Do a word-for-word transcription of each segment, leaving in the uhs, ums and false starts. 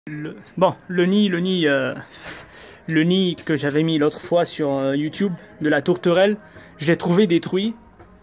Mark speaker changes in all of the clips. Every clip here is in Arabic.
Speaker 1: Le, bon, le nid, le nid, euh, le nid que j'avais mis l'autre fois sur euh, YouTube de la tourterelle, je l'ai trouvé détruit.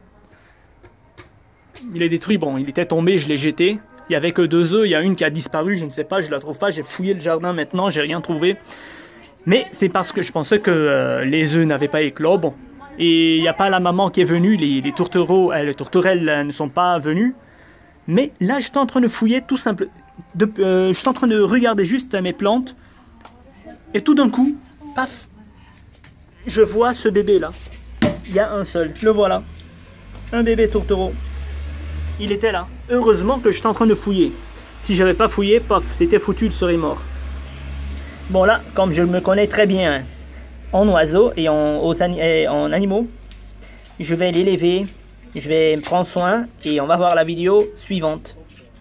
Speaker 1: Il est détruit, bon, il était tombé, je l'ai jeté. Il y avait que deux œufs, il y a une qui a disparu, je ne sais pas, je la trouve pas. J'ai fouillé le jardin maintenant, j'ai rien trouvé. Mais c'est parce que je pensais que euh, les œufs n'avaient pas éclos. Bon, et il n'y a pas la maman qui est venue, les, les tourtereaux, euh, les tourterelles euh, ne sont pas venus. Mais là, j'étais en train de fouiller tout simple. De, euh, je suis en train de regarder juste mes plantes. Et tout d'un coup, paf, je vois ce bébé là. Il y a un seul, le voilà. Un bébé tourtereau. Il était là. Heureusement que j'étais en train de fouiller. Si j'avais pas fouillé, paf, c'était foutu, il serait mort. Bon là, comme je me connais très bien en oiseaux et en, aux ani et en animaux, je vais l'élever, je vais prendre soin et on va voir la vidéo suivante.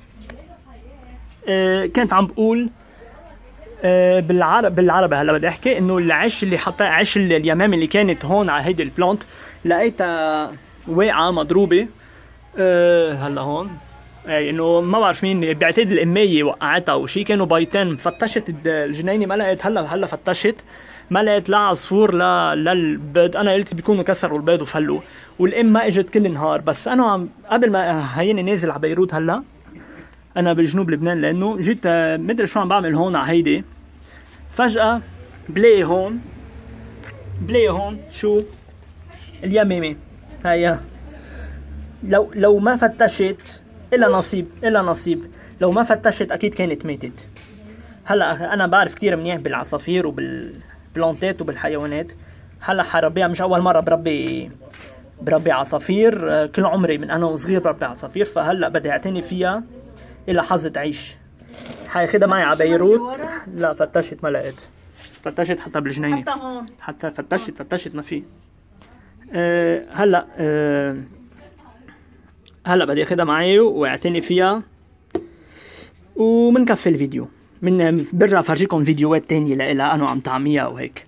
Speaker 1: كنت عم بقول بالعرب بالعربي هلا بدي احكي انه العش اللي حطاه عش اليمام اللي كانت هون على هيدي البلانت لقيتها واقعه مضروبه هلا هون اي انه ما بعرف مين بعتقد الاميه وقعتها او شيء كانوا بايتين فتشت الجنينه ما لقيت هلا هلا فتشت ما لقيت لا عصفور لا للبيض انا قلت بيكونوا كسروا البيض وفلوا والام ما اجت كل النهار بس انا عم قبل ما هيني نازل على بيروت هلا انا بجنوب لبنان لانه جيت مدري شو عم بعمل هون على هيدي فجأة بلاقي هون بلاقي هون شو اليمامة هيا لو لو ما فتشت الا نصيب الا نصيب لو ما فتشت اكيد كانت ماتت. هلا انا بعرف كثير منيح بالعصافير وبالبلانتات وبالحيوانات. هلا حربيها مش اول مره بربي بربي عصافير كل عمري من انا وصغير بربي عصافير فهلا بدي اعتني فيها إلا حظ تعيش. حياخدها معي على بيروت. لا فتشت ما لقيت. فتشت حتى بالجنينة. حتى هون. حتى فتشت فتشت ما في. أه هلا أه هلا بدي اخدها معي واعتني فيها ومنكفي الفيديو. من برجع فرجيكم فيديوهات تانية لإلها أنا عم طعميها وهيك.